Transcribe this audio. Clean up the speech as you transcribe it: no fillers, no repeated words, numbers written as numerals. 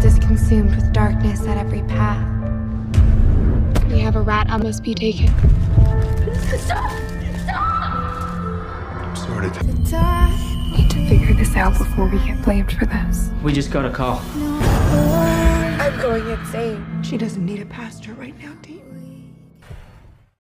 world is consumed with darkness at every path. We have a rat I must be taken. Stop! I'm sorry to We need to figure this out before we get blamed for this. We just got a call. I'm going insane. She doesn't need a pastor right now, do you?